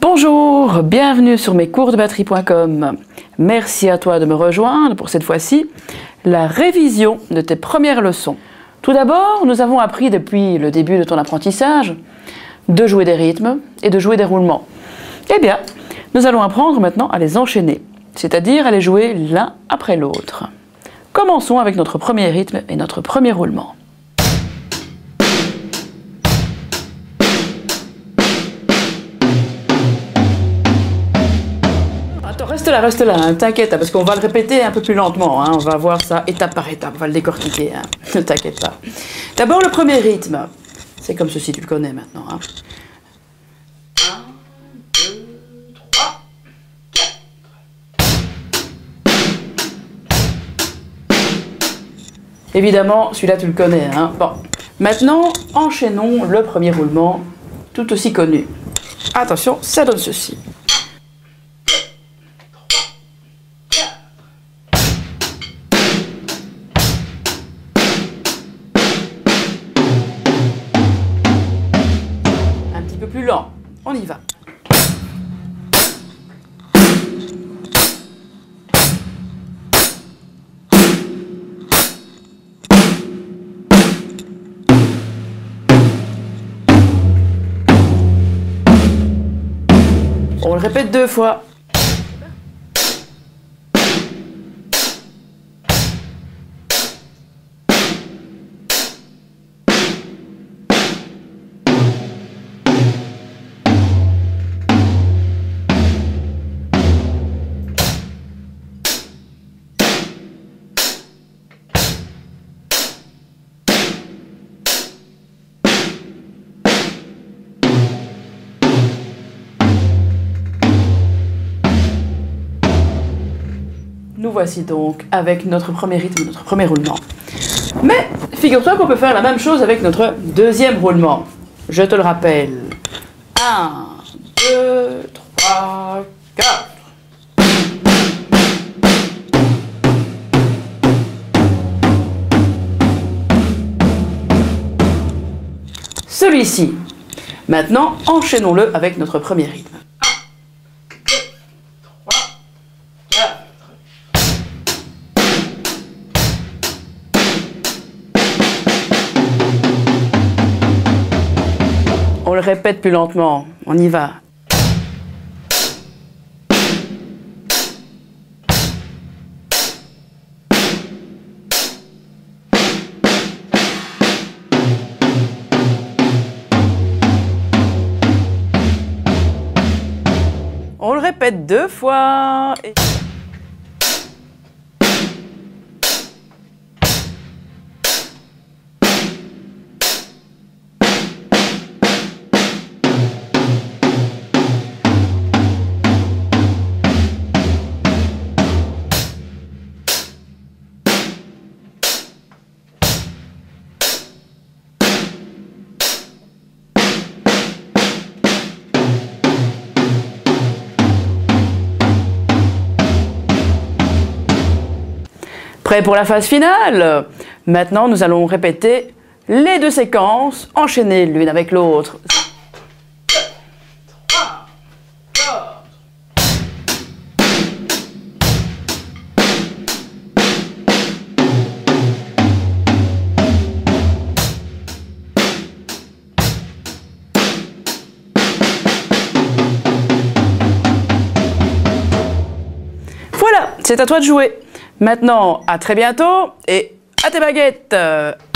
Bonjour, bienvenue sur mes cours de batterie.com. Merci à toi de me rejoindre pour cette fois-ci la révision de tes premières leçons. Tout d'abord, nous avons appris depuis le début de ton apprentissage de jouer des rythmes et de jouer des roulements. Eh bien, nous allons apprendre maintenant à les enchaîner, c'est-à-dire à les jouer l'un après l'autre. Commençons avec notre premier rythme et notre premier roulement. Attends, reste là, hein, t'inquiète, parce qu'on va le répéter un peu plus lentement, hein, on va voir ça étape par étape, on va le décortiquer, hein, ne t'inquiète pas. D'abord le premier rythme, c'est comme ceci, tu le connais maintenant. Hein. 1, 2, 3, 4. Évidemment, celui-là tu le connais. Hein. Bon, maintenant, enchaînons le premier roulement, tout aussi connu. Attention, ça donne ceci. Plus lent, on y va. On le répète 2 fois. Nous voici donc avec notre premier rythme, notre premier roulement. Mais figure-toi qu'on peut faire la même chose avec notre deuxième roulement. Je te le rappelle. 1, 2, 3, 4. Celui-ci. Maintenant, enchaînons-le avec notre premier rythme. On le répète plus lentement, on y va. On le répète 2 fois. Et... Prêt pour la phase finale? Maintenant, nous allons répéter les 2 séquences, enchaînées l'une avec l'autre. 2, 3, 4. Voilà, c'est à toi de jouer. Maintenant, à très bientôt et à tes baguettes!